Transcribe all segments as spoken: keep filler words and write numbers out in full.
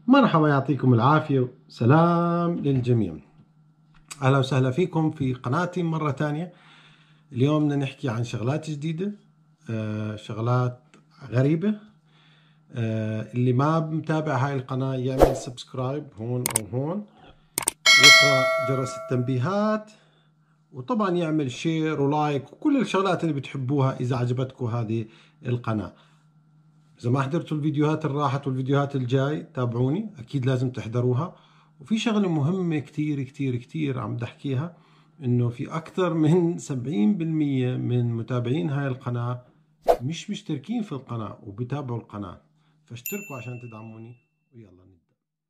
مرحبا، يعطيكم العافية وسلام للجميع. أهلا وسهلا فيكم في قناتي مرة تانية. اليوم بدنا نحكي عن شغلات جديدة، آه شغلات غريبة. آه اللي ما متابع هاي القناة يعمل سبسكرايب هون أو هون، يقرأ جرس التنبيهات، وطبعا يعمل شير ولايك وكل الشغلات اللي بتحبوها إذا عجبتكم هذه القناة. إذا ما حضرتوا الفيديوهات اللي راحت والفيديوهات الجاي تابعوني، أكيد لازم تحضروها. وفي شغلة مهمة كتير كتير كتير عم بحكيها، إنه في أكثر من سبعين بالمية من متابعين هاي القناة مش مشتركين في القناة وبيتابعوا القناة، فاشتركوا عشان تدعموني ويلا نبدأ.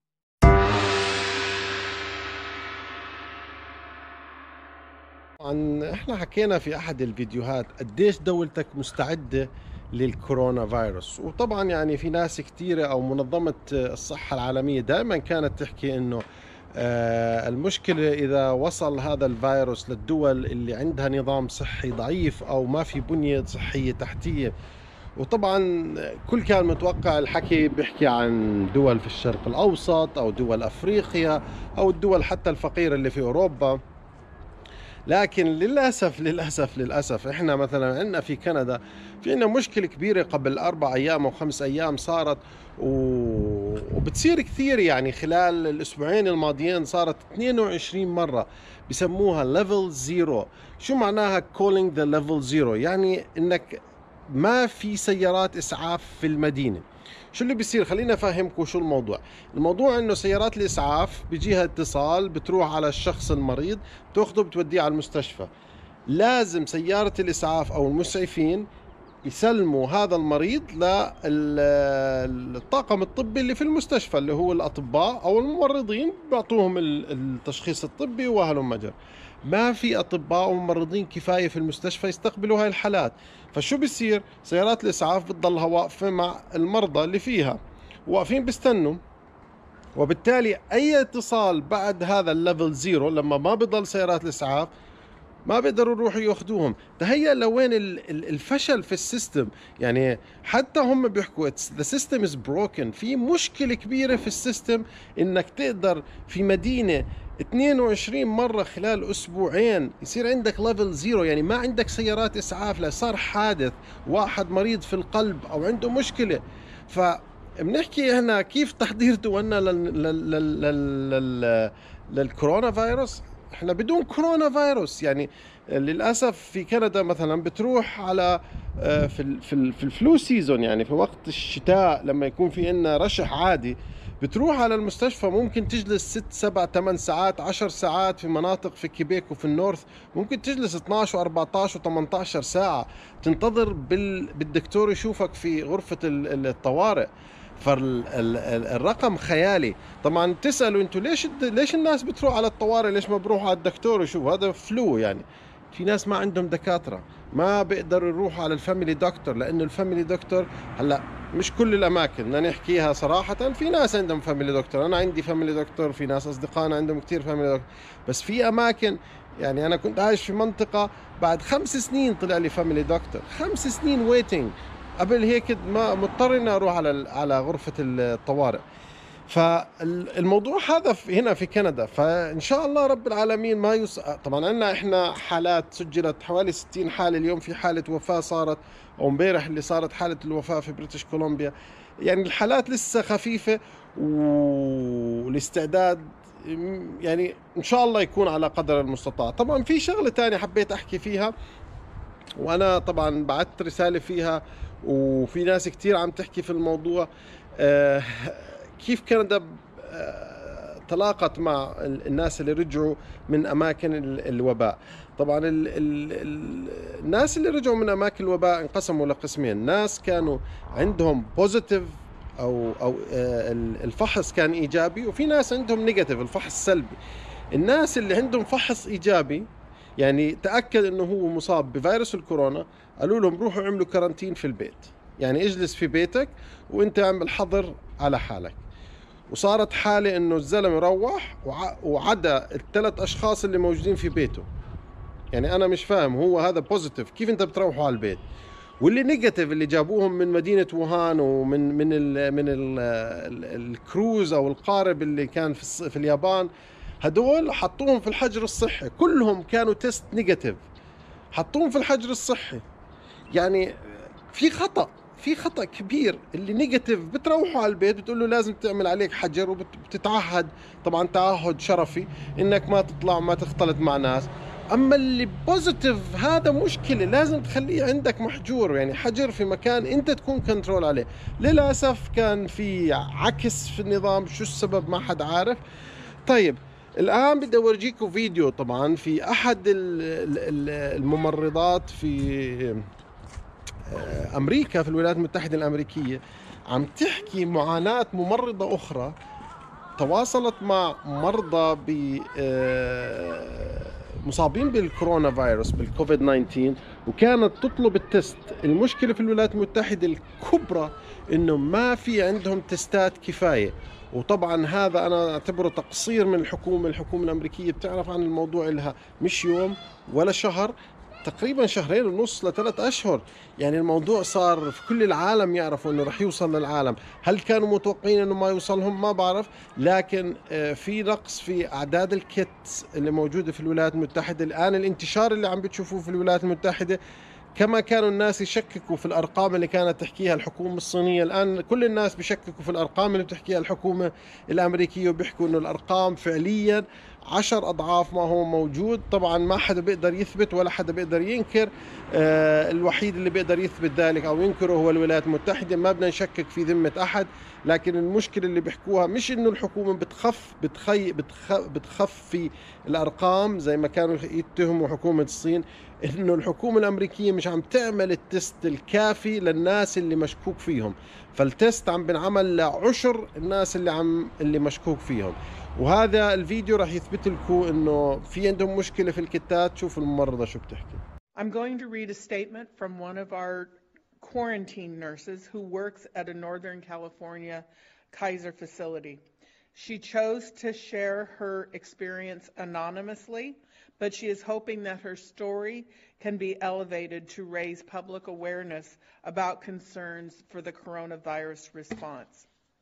طبعا احنا حكينا في احد الفيديوهات قديش دولتك مستعدة للكورونا فيروس، وطبعا يعني في ناس كتيرة او منظمة الصحة العالمية دائما كانت تحكي انه آه المشكلة اذا وصل هذا الفيروس للدول اللي عندها نظام صحي ضعيف او ما في بنية صحية تحتية. وطبعا كل كان متوقع الحكي بيحكي عن دول في الشرق الاوسط او دول افريقيا او الدول حتى الفقيرة اللي في اوروبا. لكن للأسف للأسف للأسف إحنا مثلا عندنا في كندا في عندنا مشكلة كبيرة قبل أربع أيام أو خمس أيام صارت و... وبتصير كثير، يعني خلال الأسبوعين الماضيين صارت اثنين وعشرين مرة بسموها level zero. شو معناها calling the level zero؟ يعني إنك ما في سيارات إسعاف في المدينة. شو اللي بيصير؟ خلينا افهمكم شو الموضوع. الموضوع انه سيارات الاسعاف بيجيها اتصال، بتروح على الشخص المريض، تاخذه بتوديه على المستشفى. لازم سيارة الاسعاف او المسعفين يسلموا هذا المريض للطاقم الطبي اللي في المستشفى، اللي هو الاطباء او الممرضين، بيعطوهم التشخيص الطبي واهلهم مجر. ما في اطباء وممرضين كفايه في المستشفى يستقبلوا هاي الحالات. فشو بيصير؟ سيارات الاسعاف بتضلها واقفه مع المرضى اللي فيها، واقفين بيستنوا. وبالتالي اي اتصال بعد هذا الليفل زيرو، لما ما بضل سيارات الاسعاف، ما بيقدروا يروحوا ياخذوهم. تهيأ لوين الفشل في السيستم. يعني حتى هم بيحكوا the system is broken. في مشكلة كبيرة في السيستم انك تقدر في مدينة اثنين وعشرين مرة خلال اسبوعين يصير عندك ليفل زيرو، يعني ما عندك سيارات اسعاف. لا صار حادث، واحد مريض في القلب او عنده مشكلة. ف بنحكي هنا كيف تحضير دولنا لل... لل... لل... لل... للكورونا فيروس. احنا بدون كورونا فيروس. يعني للاسف في كندا مثلا بتروح على في في في الفلو سيزون، يعني في وقت الشتاء لما يكون في عندنا رشح عادي، بتروح على المستشفى ممكن تجلس ست سبع ثمان ساعات عشر ساعات. في مناطق في كيبيك وفي النورث ممكن تجلس اثنعش وأربعتاشر وثمانية عشر ساعة تنتظر بال بالدكتور يشوفك في غرفة الطوارئ. فالرقم خيالي. طبعا تسألوا انتوا ليش ليش الناس بتروح على الطوارئ، ليش ما بروحوا على الدكتور يشوف؟ هذا فلو. يعني في ناس ما عندهم دكاترة، ما بيقدروا يروحوا على الفاميلي دكتور، لانه الفاميلي دكتور هلا مش كل الاماكن بدنا نحكيها صراحة. في ناس عندهم فاميلي دكتور، انا عندي فاميلي دكتور، في ناس اصدقائنا عندهم كتير فاميلي دكتور. بس في اماكن، يعني انا كنت عايش في منطقة بعد خمس سنين طلع لي فاميلي دكتور. خمس سنين ويتنج. قبل هيك ما مضطر اني اروح على على غرفة الطوارئ. فالموضوع هذا في هنا في كندا. فان شاء الله رب العالمين ما يوص... طبعا عندنا احنا حالات سجلت حوالي ستين حالة. اليوم في حالة وفاة صارت، او امبارح اللي صارت حالة الوفاة في بريتش كولومبيا. يعني الحالات لسه خفيفة، والاستعداد يعني ان شاء الله يكون على قدر المستطاع. طبعا في شغلة تانية حبيت احكي فيها، وانا طبعا بعثت رسالة فيها وفي ناس كتير عم تحكي في الموضوع. آه كيف كندا آه تلاقت مع الناس اللي رجعوا من اماكن الوباء. طبعا ال ال ال الناس اللي رجعوا من اماكن الوباء انقسموا لقسمين. ناس كانوا عندهم بوزيتيف او او آه الفحص كان ايجابي، وفي ناس عندهم نيجاتيف الفحص سلبي. الناس اللي عندهم فحص ايجابي، يعني تأكد انه هو مصاب بفيروس الكورونا، قالوا لهم روحوا اعملوا كارانتين في البيت. يعني اجلس في بيتك وانت اعمل حظر على حالك. وصارت حالة انه الزلمة روح وعدا الثلاث اشخاص اللي موجودين في بيته. يعني انا مش فاهم، هو هذا بوزيتيف، كيف انت بتروحوا على البيت؟ واللي نيجاتيف اللي جابوهم من مدينة ووهان ومن من ال من ال الكروز او القارب اللي كان في, في اليابان، هدول حطوهم في الحجر الصحي، كلهم كانوا تيست نيجاتيف، حطوهم في الحجر الصحي. يعني في خطأ، في خطأ كبير. اللي نيجاتيف بتروحوا على البيت بتقول له لازم تعمل عليك حجر، وبتتعهد طبعا تعهد شرفي انك ما تطلع وما تختلط مع ناس. اما اللي بوزيتيف هذا مشكلة، لازم تخليه عندك محجور، يعني حجر في مكان انت تكون كنترول عليه. للأسف كان في عكس في النظام، شو السبب ما حد عارف. طيب الآن بدي أورجيكم فيديو طبعا في أحد الممرضات في أمريكا، في الولايات المتحدة الأمريكية، عم تحكي معاناة ممرضة أخرى تواصلت مع مرضى ب مصابين بالكورونا فيروس بالكوفيد تسعة عشر، وكانت تطلب التست. المشكلة في الولايات المتحدة الكبرى إنه ما في عندهم تستات كفاية، وطبعا هذا أنا أعتبره تقصير من الحكومة. الحكومة الأمريكية بتعرف عن الموضوع لها مش يوم ولا شهر، تقريبا شهرين ونص لثلاث أشهر. يعني الموضوع صار في كل العالم يعرفوا أنه رح يوصل للعالم. هل كانوا متوقعين أنه ما يوصلهم؟ ما بعرف، لكن في نقص في أعداد الكيت اللي موجودة في الولايات المتحدة. الآن الانتشار اللي عم بتشوفوه في الولايات المتحدة، كما كانوا الناس يشككوا في الأرقام اللي كانت تحكيها الحكومة الصينية، الآن كل الناس بيشككوا في الأرقام اللي بتحكيها الحكومة الأمريكية، وبيحكوا أنه الأرقام فعليا عشر أضعاف ما هو موجود. طبعا ما حدا بيقدر يثبت ولا حدا بيقدر ينكر. آه الوحيد اللي بيقدر يثبت ذلك أو ينكره هو الولايات المتحدة. ما بدنا نشكك في ذمة أحد، لكن المشكلة اللي بيحكوها مش إنه الحكومة بتخف بتخي بتخ بتخف في الأرقام زي ما كانوا يتهموا حكومة الصين، إنه الحكومة الأمريكية مش عم تعمل التست الكافي للناس اللي مشكوك فيهم. فالتست عم بنعمل لعشر الناس اللي عم اللي مشكوك فيهم. وهذا الفيديو راح يثبت لكم إنه في عندهم مشكلة في الكتات. شوفوا الممرضة شو بتحكي. I'm going to read a statement from one of our quarantine nurses who works at a Northern California Kaiser facility. She chose to share her experience anonymously, but she is hoping that her story can be elevated to raise public awareness about concerns for the coronavirus response.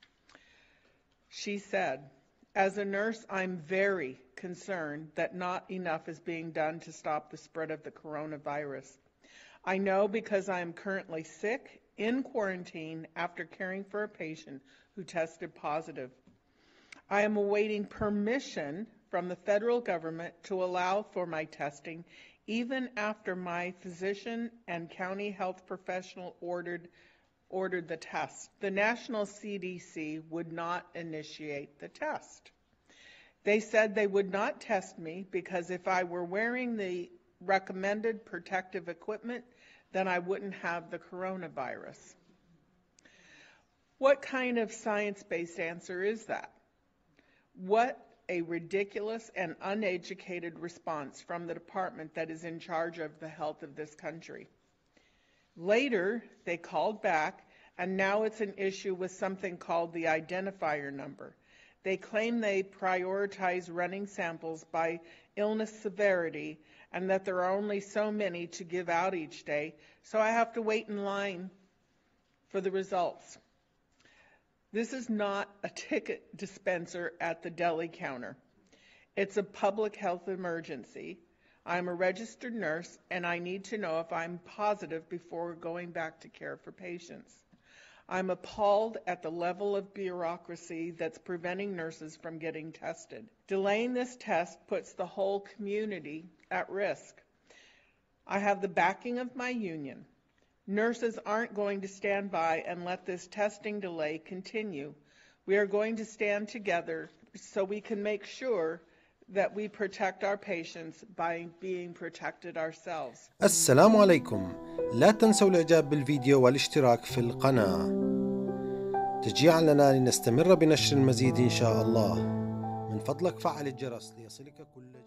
She said, "As a nurse, I'm very concerned that not enough is being done to stop the spread of the coronavirus. I know because I am currently sick in quarantine after caring for a patient who tested positive. I am awaiting permission from the federal government to allow for my testing, even after my physician and county health professional ordered ordered the test. The national C D C would not initiate the test. They said they would not test me because if I were wearing the recommended protective equipment, then I wouldn't have the coronavirus." What kind of science-based answer is that? What a ridiculous and uneducated response from the department that is in charge of the health of this country. Later, they called back, and now it's an issue with something called the identifier number. They claim they prioritize running samples by illness severity and that there are only so many to give out each day, so I have to wait in line for the results. This is not a ticket dispenser at the deli counter. It's a public health emergency. I'm a registered nurse, and I need to know if I'm positive before going back to care for patients. I'm appalled at the level of bureaucracy that's preventing nurses from getting tested. Delaying this test puts the whole community at risk. I have the backing of my union. Nurses aren't going to stand by and let this testing delay continue. We are going to stand together so we can make sure that we protect our patients by being protected ourselves. السلام عليكم. لا تنسوا الإعجاب بالفيديو والاشتراك في القناة تشجيعا لنا لنستمر بنشر المزيد إن شاء الله. من فضلك فعل الجرس ليصلك كل